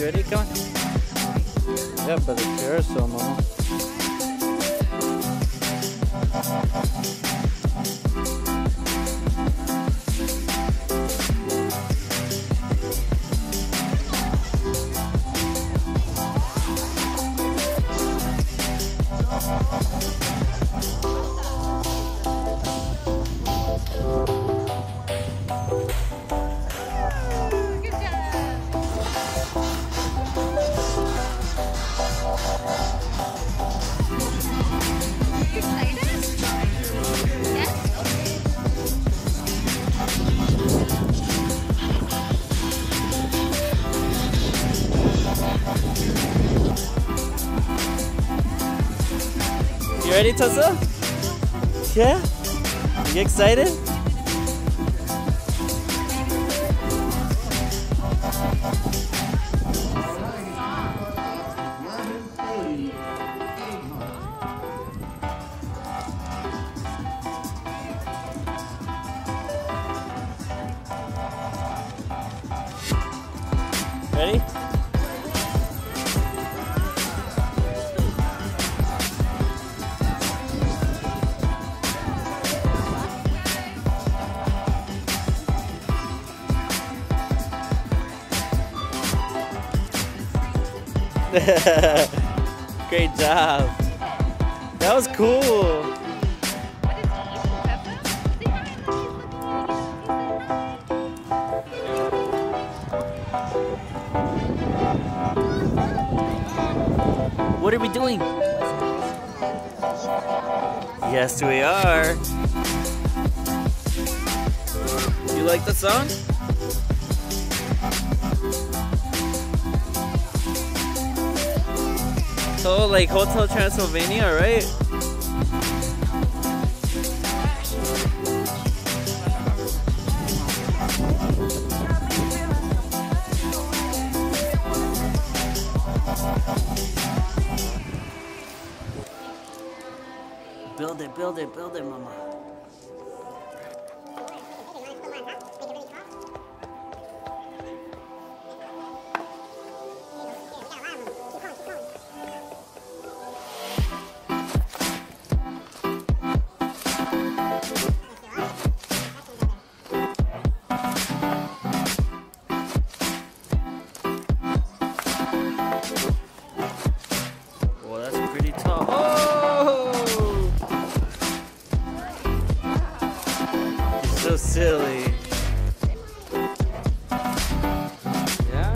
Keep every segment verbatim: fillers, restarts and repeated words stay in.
You ready? Come on. Yeah, but the carousel, mama. You ready, Tessa? Yeah? You excited? Ready? Great job. That was cool. What are we doing? Yes, we are. You like the song? Oh, like Hotel Transylvania, right? Build it, build it, build it, mama. So silly. Yeah?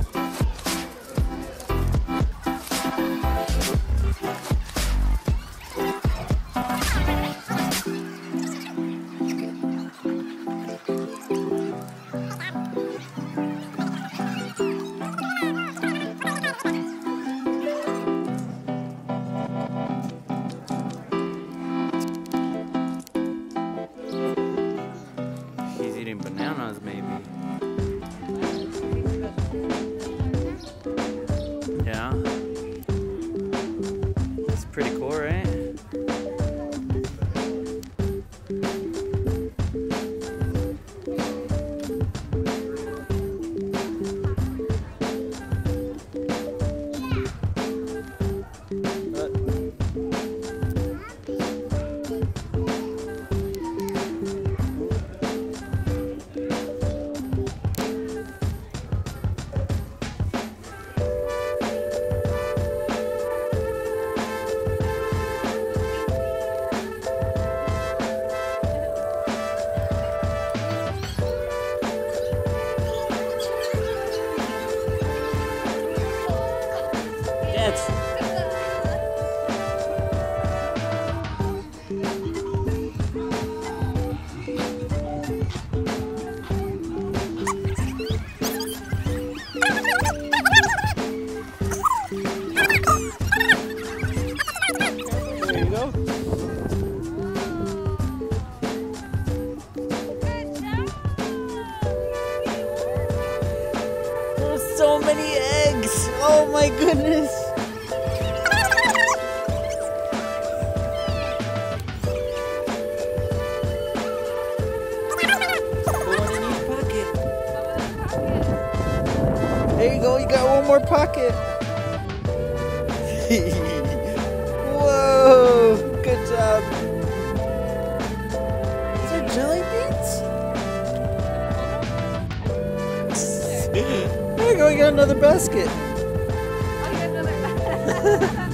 Eating bananas, maybe. Yeah. It's pretty cool, right? So many eggs! Oh my goodness! Put one in each pocket. There you go, you got one more pocket. Whoa, good job. These are jelly beans? There you go, you got another basket. I'll get another.